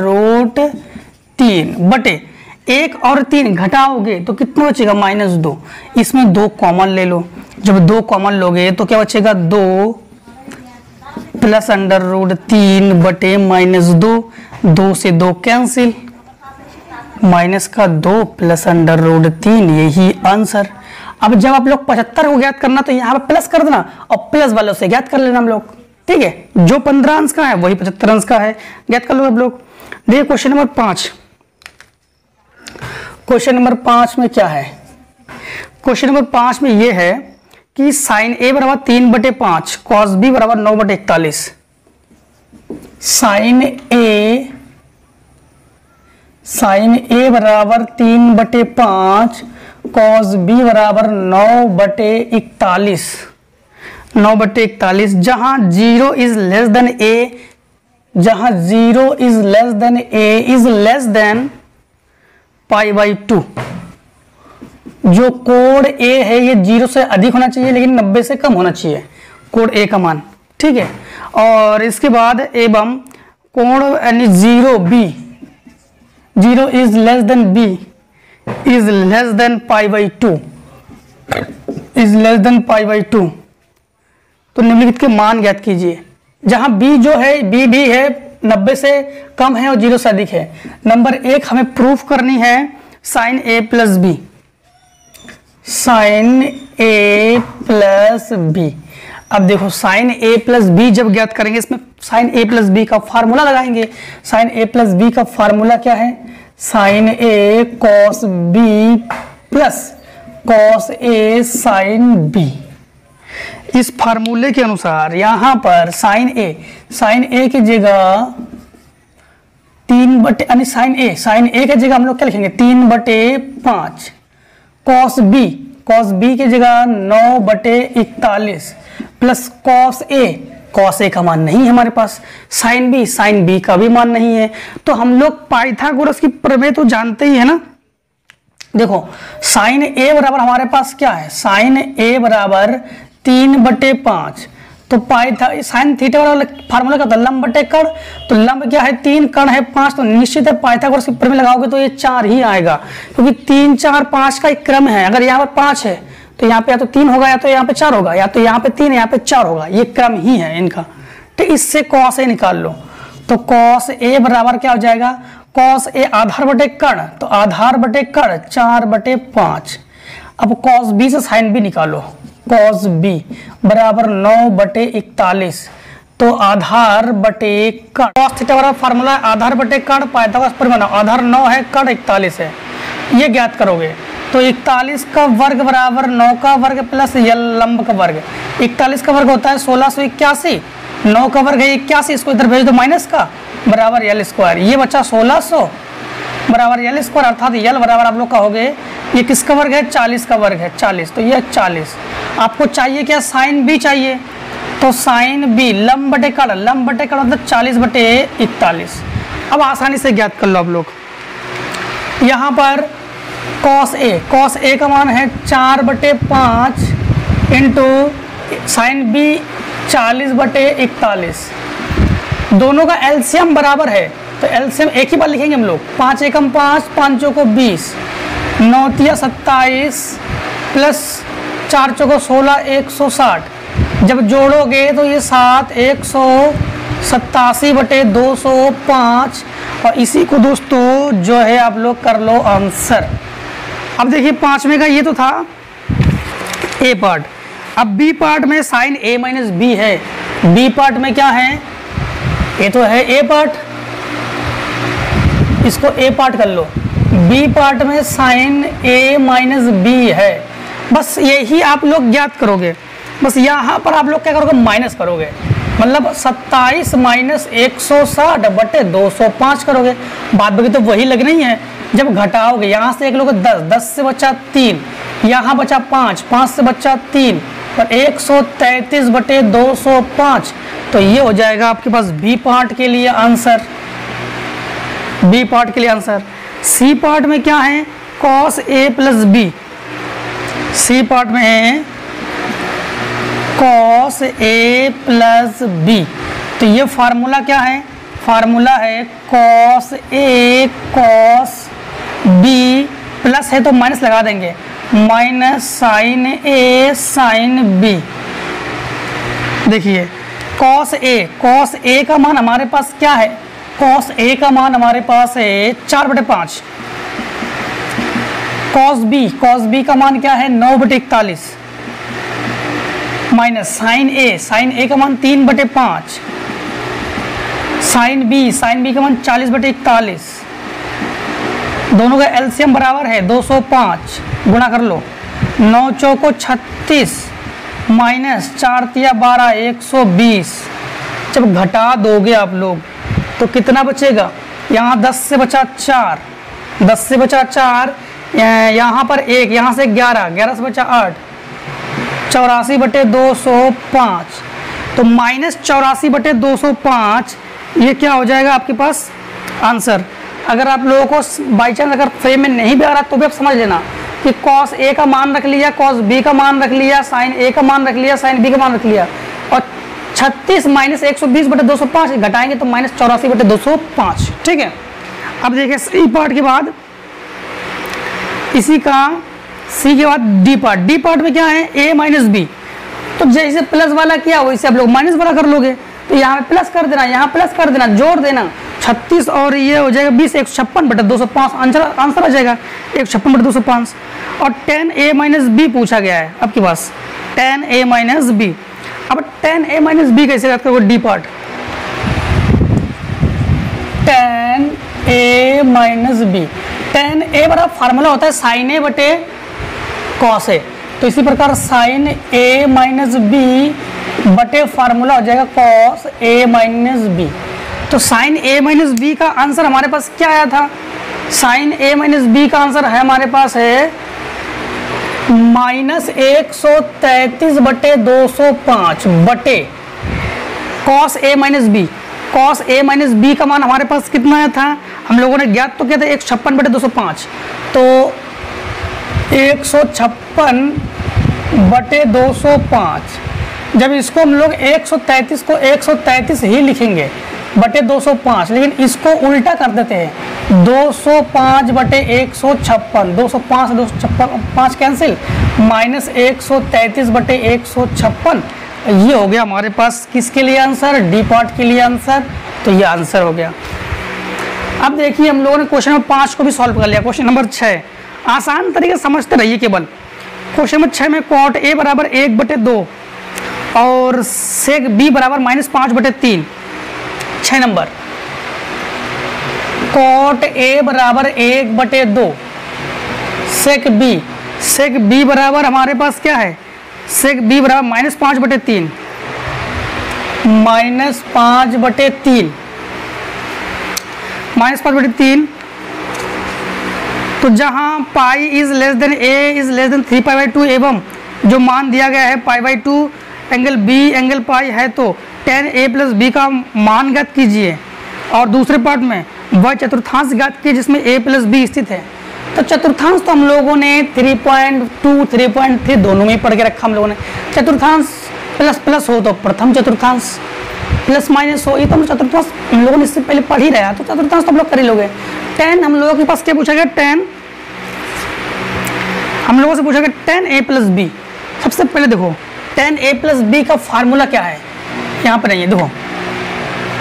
√3 बटे 1 और 3 घटाओगे तो कितना बचेगा -2। इसमें 2 कॉमन ले लो, जब 2 कॉमन लोगे तो क्या बचेगा 2 प्लस √3 बटे -2, 2 से 2 कैंसिल, माइनस का 2 प्लस √3, यही आंसर। अब जब आप लोग 75 को ज्ञात करना तो यहाँ पे प्लस कर देना और प्लस वालों से ज्ञात कर लेना हम लोग, ठीक है। जो 15 अंश का है वही 75 अंश का है, ज्ञात कर लो आप लोग। देखिए क्वेश्चन नंबर 5, क्वेश्चन नंबर 5 में क्या है, क्वेश्चन नंबर 5 में ये है कि साइन a बराबर 3/5 कॉस b बराबर 9/41, साइन a बराबर 3/5 कॉस b बराबर 9/41, जहां 0 इज लेस देन a, जहां 0 is less than a is less than π/2। जो कोण a है ये 0 से अधिक होना चाहिए लेकिन 90 से कम होना चाहिए कोण a का मान, ठीक है। और इसके बाद एवं कोण यानी 0 is less than b is less than π/2, is less than π/2। तो निम्नलिखित के मान ज्ञात कीजिए, जहां b जो है b भी है 90 से कम है और 0 से अधिक है। नंबर 1 हमें प्रूफ करनी है sine a plus b, sine a plus b। अब देखो साइन a प्लस b जब ज्ञात करेंगे, इसमें साइन a प्लस b का फार्मूला लगाएंगे। साइन a प्लस b का फार्मूला क्या है, sine a cos b plus cos a sine b। इस फार्मूले के अनुसार यहां पर साइन a की जगह 3 यानी साइन a की जगह हम लोग क्या लिखेंगे 3/5, कॉस b की जगह 9/41 प्लस कॉस a का मान नहीं है हमारे पास, साइन b का भी मान नहीं है। तो हम लोग पाइथागोरस की प्रमेय तो जानते ही है ना। देखो साइन a बराबर हमारे पास क्या है, साइन a बराबर 3/5, तो साइन थीटा वाला फार्मूला का था लंब बटे कण, तो लंब क्या है 3, कण है 5, तो निश्चित है पाइथागोरस की प्रमेय लगाओगे तो ये 4 ही आएगा, क्योंकि 3 4 5 का एक क्रम है। अगर यहाँ पर 5 है तो यहाँ पे या तो 3 होगा या तो यहाँ पे 4 होगा, या तो यहाँ पे 3 यहाँ पे 4 होगा, ये क्रम ही है इनका। तो इससे कॉस a निकाल लो, तो कॉस a बराबर क्या हो जाएगा, कॉस a आधार बटे कण, तो आधार बटे कण 4/5। अब कॉस b से साइन b निकालो, कॉस b बराबर 9/41, तो आधार बटे कण, कॉस थीटा वाला फार्मूला आधार बटे कण, पाइथागोरस प्रमेय आधार 9 है, कण 41 है, ये ज्ञात करोगे। तो 41 का वर्ग बराबर 9 का वर्ग प्लस यल लंब का वर्ग, 41 का वर्ग होता है 1681, 9 का वर्ग है 81, इसको इधर भेज दो माइनस का, बराबर l², ये बचा 1600 बराबर l², अर्थात यल बराबर आप लोग कहोगे ये किसका वर्ग है 40 का वर्ग है 40, तो ये 40। आपको चाहिए क्या, साइन b चाहिए, तो साइन b लंब बटे कण मतलब 40/41। अब आसानी से ज्ञात कर लो आप लोग, यहाँ पर कॉस a का मान है 4/5 इंटू साइन b 40/41, दोनों का एलसीएम बराबर है, तो एलसीएम एक ही बार लिखेंगे हम लोग, 5 एकम 5, 5 चौको 20, 9 तिया 27 प्लस 4 चौको 16, 160। जब जोड़ोगे तो ये 7 100 87/205 और इसी को दोस्तों जो है आप लोग कर लो आंसर। अब देखिए 5वें का ये तो था ए पार्ट। अब बी पार्ट में साइन ए माइनस बी है। बी पार्ट में क्या है, ये तो है ए पार्ट, इसको ए पार्ट कर लो। बी पार्ट में साइन ए माइनस बी है। बस यही आप लोग ज्ञात करोगे। बस यहाँ पर आप लोग क्या करोगे, माइनस करोगे, मतलब 27 माइनस 160/205 करोगे। बात बाकी तो वही लग रही है। जब घटाओगे यहाँ से एक लोगे 10, 10 से बचा 3, यहाँ बचा 5, 5 से बचा 3 और 133/205। तो ये हो जाएगा आपके पास बी पार्ट के लिए आंसर। बी पार्ट के लिए आंसर। सी पार्ट में क्या है, cos a plus B. C part में है cos a प्लस बी। तो ये फार्मूला क्या है, फार्मूला है cos a cos b plus है तो माइनस लगा देंगे, minus sine a sine b। देखिए cos a का मान हमारे पास क्या है, cos a का मान हमारे पास है 4/5। cos b का मान क्या है 9/41 माइनस साइन a का मान 3/5, साइन b का मान 40/41। दोनों का एलसीएम बराबर है 205, गुणा कर लो, 9 चौको 36 माइनस 4 तिया 12, 120। जब घटा दोगे आप लोग तो कितना बचेगा, यहाँ 10 से बचा 4, 10 से बचा 4, यहाँ पर 1, यहाँ से 11, 11 से बचा 8, 84/205। तो माइनस 84/205 ये क्या हो जाएगा आपके पास आंसर। अगर आप लोगों को बाई चांस अगर फ्रेम में नहीं भी आ रहा तो भी आप समझ लेना कि cos a का मान रख लिया, cos b का मान रख लिया, sin a का मान रख लिया, sin b का मान रख लिया और 36 माइनस 120/205 घटाएंगे तो माइनस 84/205। ठीक है। अब देखिए सी पार्ट के बाद, इसी का सी के बाद डी पार्ट। डी पार्ट में क्या है, a माइनस बी। तो जैसे प्लस वाला किया वैसे आप लोग माइनस वाला कर लोगे। तो यहाँ पे प्लस कर देना, यहाँ प्लस कर देना, जोड़ देना 36 और ये हो जाएगा 20, 156/205 आंसर आ जाएगा 156/205। और tan a माइनस बी पूछा गया है आपके पास, tan a माइनस बी। अब tan a माइनस बी कैसे याद करोगे, D part tan a minus B. tan a बराबर फार्मूला होता है sin a बटे cos a। तो इसी प्रकार sin a माइनस बी बटे फार्मूला हो जाएगा cos a माइनस बी। तो sin a माइनस बी का आंसर हमारे पास क्या आया था, sin a माइनस बी का आंसर है हमारे पास है माइनस 133/205 बटे cos a minus B. cos a minus B का मान हमारे पास कितना आया था, हम लोगों ने ज्ञात तो किया था 156/205। तो 156/205, जब इसको हम लोग 133 को 133 ही लिखेंगे बटे 205, लेकिन इसको उल्टा कर देते हैं 205/156, 205 256 कैंसिल, माइनस 133/156। ये हो गया हमारे पास किसके लिए आंसर, डी पार्ट के लिए आंसर। तो ये आंसर हो गया। अब देखिए हम लोगों ने क्वेश्चन नंबर 5 को भी सॉल्व कर लिया। क्वेश्चन नंबर 6 आसान तरीके से समझते रहिए केवल। क्वेश्चन नंबर 6 में cot a बराबर 1/2 और sec b बराबर -5/3। 6 नंबर cot a बराबर 1/2, sec b बराबर हमारे पास क्या है, sec b बराबर -5/3, -5/3। तो जहां pi is less than a is less than 3π/2 एवं जो मान दिया गया है π/2 एंगल b एंगल पाई है, तो tan a प्लस b का मान ज्ञात कीजिए। और दूसरे पार्ट में वह चतुर्थांश ज्ञात कीजिए जिसमें a प्लस b स्थित है। तो चतुर्थांश तो हम लोगों ने 3.2 3.3 दोनों में पढ़ के रखा हम लोगों ने। चतुर्थांश प्लस प्लस हो तो प्रथम चतुर्थांश, प्लस माइनस हो, ये तो हम चतुर्थांश हम लोगों ने इससे पहले पढ़ ही रहा, तो चतुर्थांश तो हम लोग कर ही लोगे। tan हम लोगों के पास क्या पूछा गया, tan हम लोगों से पूछा गया tan a प्लस b। सबसे पहले देखो tan a प्लस b का फार्मूला क्या है, यहाँ पर नहीं है, देखो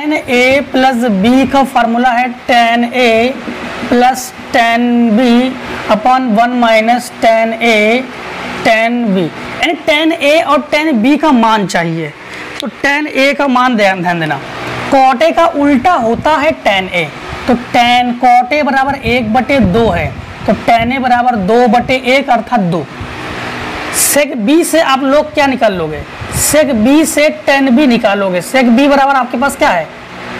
टेन ए प्लस बी का फार्मूला है tan A plus tan B upon 1 minus tan A tan B, यानी टेन ए और टेन बी का मान चाहिए। तो टेन ए का मान ध्यान देना, कॉट ए का उल्टा होता है टेन ए, तो टेन कॉट ए बराबर 1/2 है, तो टेन ए बराबर 2/1 अर्थात 2। सेक बी से आप लोग क्या निकाल लोगे, सेक बी से टेन बी निकालोगे। सेक बी बराबर आपके पास क्या है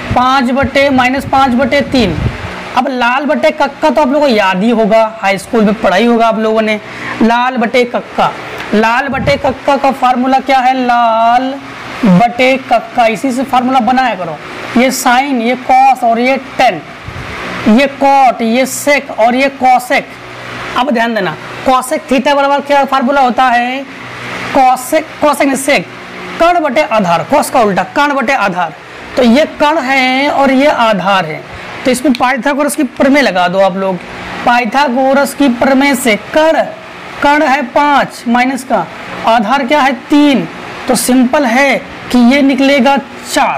5/-5/3। अब लाल बटे कक्का तो आप लोगों को याद ही होगा, हाई स्कूल में पढ़ाई होगा आप लोगों ने। लाल बटे कक्का, लाल बटे कक्का का फार्मूला क्या है, लाल बटे कक्का, इसी से फार्मूला बनाया करो। ये साइन, ये कॉस और ये टेन, ये कॉट, ये सेक और ये कॉसेक। अब ध्यान देना, कॉसेक थीटा बराबर क्या फार्मूला होता है, कॉसेक कॉसेक सेक कर्ण बटे आधार, कॉस का उल्टा कर्ण बटे आधार। तो ये कर्ण है और ये आधार है, तो इसमें पाइथागोरस की प्रमेय लगा दो आप लोग। पाइथागोरस की प्रमेय से कर्ण है 5 माइनस का आधार क्या है 3, तो सिंपल है कि ये निकलेगा 4,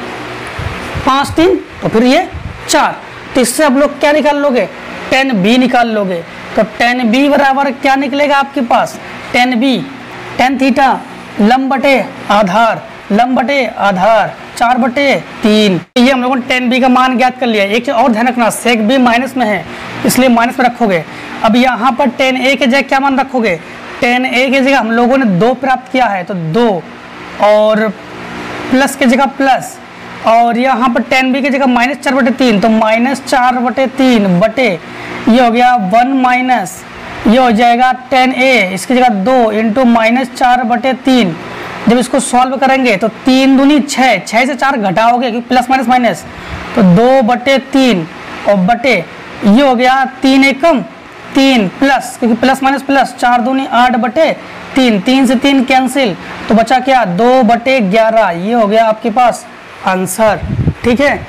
5 3 तो फिर ये 4। तो इससे आप लोग क्या निकाल लोगे, टेन बी निकाल लोगे। तो टेन बी बराबर क्या निकलेगा आपके पास, टेन बी टेन थीटा लंब बटे आधार, लंब बटे आधार 4/3। ये हम लोगों ने टेन बी का मान ज्ञात कर लिया। एक चीज और ध्यान रखना, सेक बी माइनस में है इसलिए माइनस में रखोगे। अब यहाँ पर टेन ए के जगह क्या मान रखोगे, टेन ए की जगह हम लोगों ने 2 प्राप्त किया है तो 2, और प्लस की जगह प्लस, और यहाँ पर टेन बी की जगह -4/3 तो -4/3 बटे ये हो गया 1 माइनस ये हो जाएगा टेन ए, इसकी जगह 2 इंटू -4/3। जब इसको सॉल्व करेंगे तो 3 दूनी 6, 6 से 4 घटाओगे क्योंकि प्लस माइनस माइनस, तो 2/3 और बटे ये हो गया 3 एकम 3 प्लस, क्योंकि प्लस माइनस प्लस 4 दूनी 8/3, 3 से 3 कैंसिल, तो बचा क्या 2/11। ये हो गया आपके पास आंसर, ठीक है।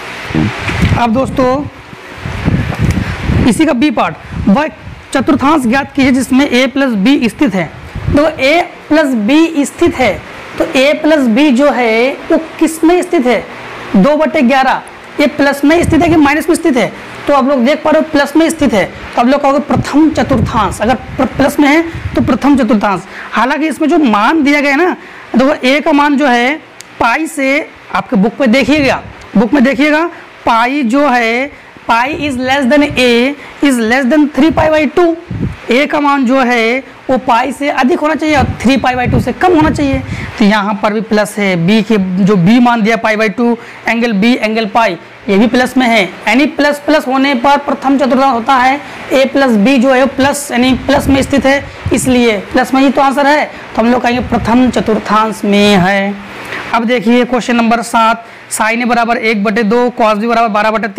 अब दोस्तों इसी का बी पार्ट, वह चतुर्थांश ज्ञात कीजिए जिसमें a प्लस बी स्थित है। तो a प्लस बी स्थित है, तो a प्लस बी जो है वो किस में स्थित है, 2/11। ये प्लस में स्थित है कि माइनस में स्थित है, तो आप लोग देख पा रहे हो प्लस में स्थित है, तो आप लोग कहोगे प्रथम चतुर्थांश। अगर प्लस में है तो प्रथम चतुर्थांश। हालांकि इसमें जो मान दिया गया है ना, देखो a का मान जो है पाई से, आपके बुक में देखिएगा, बुक में देखिएगा पाई जो है, pi is less than A is less than 3π/2। A का मान जो है वो पाई से अधिक होना चाहिए और 3π/2 से कम होना चाहिए। तो यहाँ पर भी प्लस है, बी के जो बी मान दिया π/2, एंगल बी एंगल पाई ये भी प्लस में है, यानी प्लस प्लस होने पर प्रथम चतुर्थांश होता है। ए प्लस बी जो है प्लस यानी प्लस में स्थित है, इसलिए प्लस में ही तो आंसर है, तो हम लोग कहेंगे प्रथम चतुर्थांश में है। अब देखिए क्वेश्चन नंबर 7, साइन ए बराबर 1/2, कॉस बी बराबर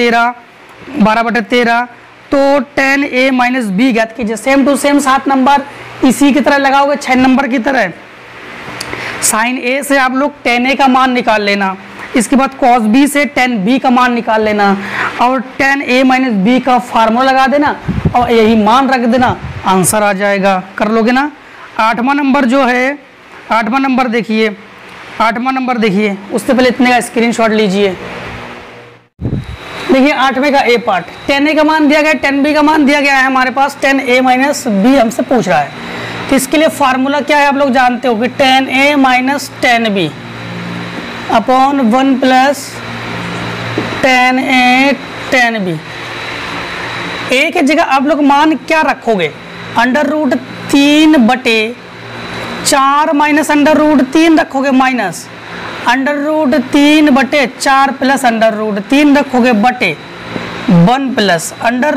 12/13, तो टेन ए माइनस बी ज्ञात कीजिए। सेम टू सेम 7 नंबर इसी की तरह लगाओगे 6 नंबर की तरह। साइन ए से आप लोग टेन ए का मान निकाल लेना, इसके बाद कॉस बी से टेन बी का मान निकाल लेना और टेन ए माइनस बी का फार्मूला लगा देना और यही मान रख देना, आंसर आ जाएगा। कर लोगे ना। 8वां नंबर जो है, 8वां नंबर देखिए, 8वां नंबर देखिए, उससे पहले इतने का स्क्रीनशॉट लीजिए। देखिए 8वें का ए पार्ट, टेन ए का मान दिया गया, टेन बी का मान दिया गया है हमारे पास, टेन ए माइनस बी हमसे पूछ रहा है। तो इसके लिए फार्मूला क्या है आप लोग जानते हो कि tan A minus tan B upon 1 plus tan A tan B. A की जगह आप लोग मान क्या रखोगे, √3/4 माइनस √3 रखोगे, माइनस √3/4 प्लस √3 रखोगे बटे 1 प्लस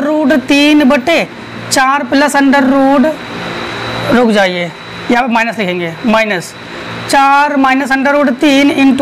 √3/4 प्लस रुक जाइए यहाँ पे माइनस लिखेंगे, माइनस 4 माइनस √3 इंटू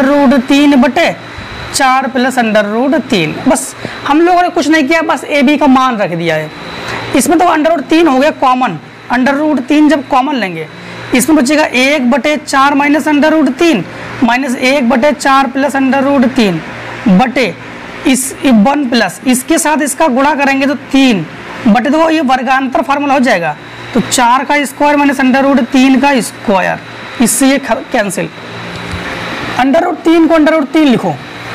√3/4 प्लस √3। बस हम लोगों ने कुछ नहीं किया, बस ए बी का मान रख दिया है। इसमें तो √3 हो गया कॉमन, √3 जब कॉमन लेंगे इसमें बचेगा 1/4 माइनस √3 माइनस 1/4 प्लस √3 बटे इस 1 प्लस इसके साथ इसका गुणा करेंगे तो 3 बटे 2, ये वर्गांतर फार्मूला हो जाएगा। तो 4 का स्क्वायर माइनस √3 का स्क्वायर, इससे ये कैंसिल। √3 को √3 लिखो,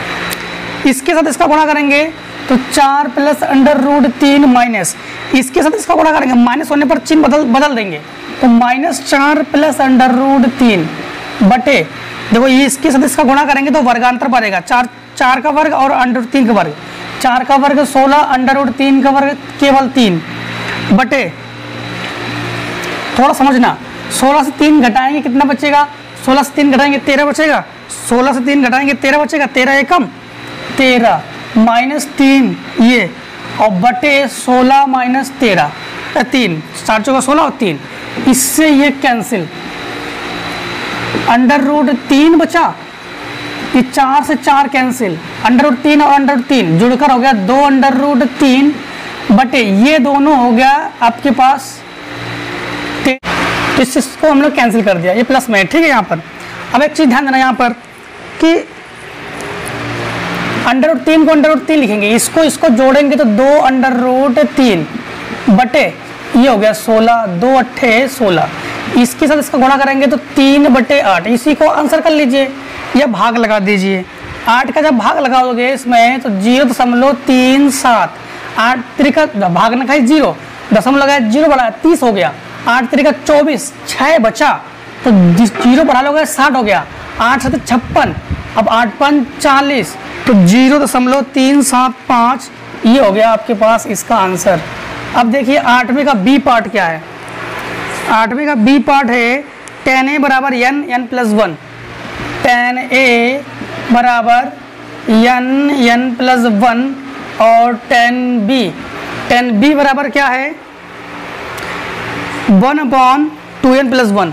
इसके साथ इसका गुणा करेंगे तो 4 प्लस अंडर रूट 3 माइनस, इसके साथ इसका गुणा करेंगे, माइनस होने पर चिन्ह बदल देंगे, तो -4 प्लस अंडर रूट 3 बटे, देखो ये इसके साथ इसका गुणा करेंगे तो वर्गांतर बनेगा, 4 का वर्ग और अंडर रूट 3 का वर्ग, 4 का वर्ग 16, अंडर रूट 3 का वर्ग केवल 3 बटे, थोड़ा समझना, 16 से 3 घटाएंगे कितना बचेगा, 16 से 3 घटाएंगे 13 बचेगा, 16 से 3 घटाएंगे 13 बचेगा, 13 एकम 13 -3 ये, और बटे 16 माइनस 13 3, 4 चौका 16 और 3, इससे ये कैंसिल, अंडर रूट 3 बचा, ये 4 से 4 कैंसिल, अंडर रूट 3 और अंडर रूट 3 जुड़कर हो गया 2 अंडर रूट 3 बटे ये दोनों हो गया आपके पास, तो इसको हम लोग कैंसिल कर दिया, ये प्लस में, ठीक है। यहाँ पर अब एक चीज ध्यान देना यहाँ पर कि अंडर रूट 3 को अंडर रूट 3 लिखेंगे, इसको जोड़ेंगे तो 2 अंडर रूट 3 बटे ये हो गया 16, 2 अट्ठे 16, इसके साथ इसका गुणा करेंगे तो 3 बटे 8, इसी को आंसर कर लीजिए या भाग लगा दीजिए। 8 का जब भाग लगाओगे इसमें तो 0.37, 8 त्रिका भाग न खाई 0, दशमलव लगाया 0 बढ़ाया 30 हो गया, 8 त्रिका 24, 6 बचा तो 0 बढ़ा लोगे 60 हो गया, 8 7 56, अब 8 5 40, तो 0.375 ये हो गया आपके पास इसका आंसर। अब देखिए 8वें का बी पार्ट क्या है, 8वें का बी पार्ट है tan a बराबर n प्लस 1, tan a बराबर n प्लस 1 और tan b बराबर क्या है 1/2n प्लस 1,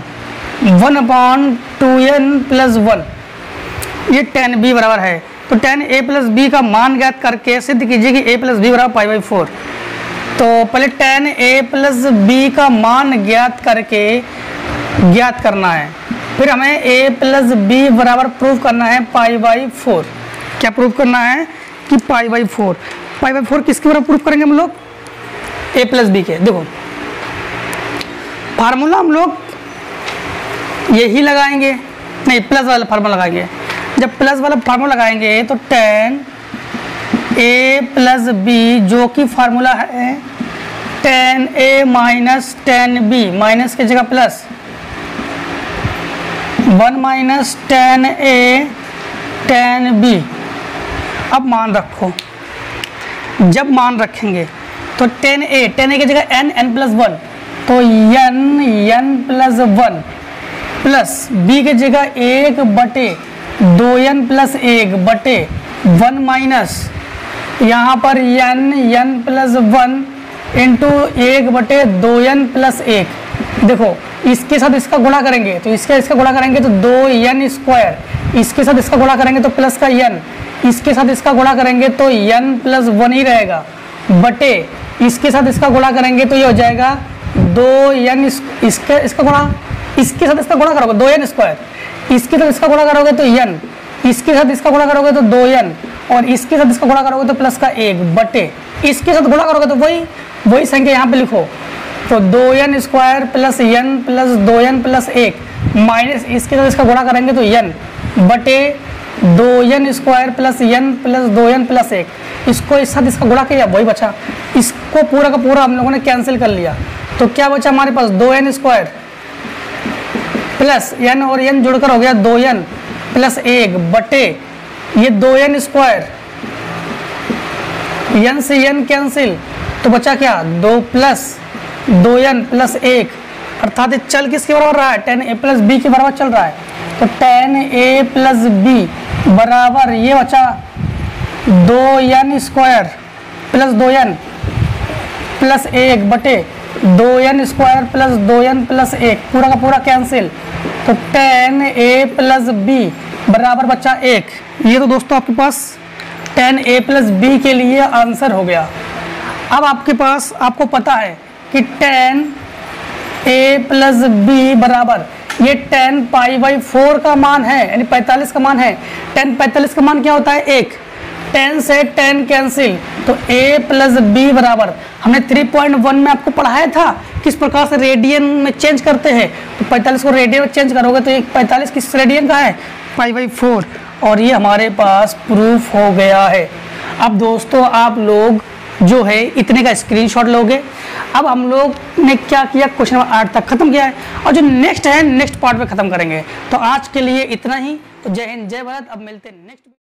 1/2n प्लस 1, ये tan b बराबर है। तो tan a प्लस b का मान ज्ञात करके सिद्ध कीजिए कि a प्लस b बराबर π/4। तो पहले tan a प्लस b का मान ज्ञात करके ज्ञात करना है, फिर हमें a प्लस b बराबर प्रूव करना है π/4। क्या प्रूव करना है कि π/4 किसके बराबर प्रूव करेंगे हम लोग, a प्लस b के। देखो फार्मूला हम लोग यही लगाएंगे, नहीं प्लस वाला फार्मूला लगाएंगे, जब प्लस वाला फार्मूला लगाएंगे तो tan a प्लस b जो कि फार्मूला है tan a minus tan b, minus की जगह plus 1 minus tan a tan b। अब मान रखो, जब मान रखेंगे तो tan a की जगह n प्लस 1, तो n प्लस 1 प्लस b की जगह 1 बटे 2n प्लस 1 बटे 1 माइनस यहाँ पर n प्लस 1 इंटू 1 बटे 2n प्लस 1। देखो इसके साथ इसका गुणा करेंगे तो इसका गुणा करेंगे तो 2n स्क्वायर, इसके साथ इसका गुणा करेंगे तो प्लस का n, इसके साथ इसका गुणा करेंगे तो n प्लस 1 ही रहेगा बटे इसके साथ इसका गुणा करेंगे तो ये हो जाएगा 2n, इसका गुणा इसके साथ इसका गुणा करोगे 2n स्क्वायर, इसके साथ इसका गुणा करोगे तो n, इसके साथ इसका गुणा करोगे तो 2n और इसके साथ इसका गुणा करोगे तो प्लस का 1 बटे इसके साथ गुणा करोगे तो वही संख्या यहाँ पे लिखो, तो 2n square plus n plus 2n plus 1 minus इसके साथ इसका गुणा करेंगे तो n बटे 2n square plus n plus 2n plus 1, इसको इस साथ इसका गुणा किया वही बचा, इसको पूरा का पूरा हम लोगों ने कैंसिल कर लिया। तो क्या बचा हमारे पास 2n स्क्वायर प्लस n और n जुड़कर हो गया 2n प्लस 1 बटे ये 2n स्क्वायर, n से n कैंसिल तो बचा क्या 2 प्लस 2n प्लस 1, अर्थात चल किसके बराबर रहा है tan a प्लस b के बराबर चल रहा है, तो tan a प्लस b बराबर ये बचा 2n square plus 2n plus 1 बटे 2n square plus 2n plus 1 पूरा का पूरा कैंसिल, तो tan a प्लस b बराबर बचा 1। ये तो दोस्तों आपके पास tan a प्लस b के लिए आंसर हो गया। अब आपके पास आपको पता है कि tan a प्लस b बराबर ये tan π/4 का मान है, यानी 45 का मान है। tan 45 का मान क्या होता है 1, tan से tan कैंसिल, तो a प्लस b बराबर हमने 3.1 में आपको पढ़ाया था किस प्रकार से रेडियन में चेंज करते हैं, तो 45 को रेडियन में चेंज करोगे तो 45 किस रेडियन का है π/4 और ये हमारे पास प्रूफ हो गया है। अब दोस्तों आप लोग जो है इतने का स्क्रीनशॉट लोगे। अब हम लोग ने क्या किया, क्वेश्चन नंबर 8 तक खत्म किया है और जो नेक्स्ट है नेक्स्ट पार्ट में खत्म करेंगे। तो आज के लिए इतना ही। तो जय हिंद जय भारत। अब मिलते हैं नेक्स्ट।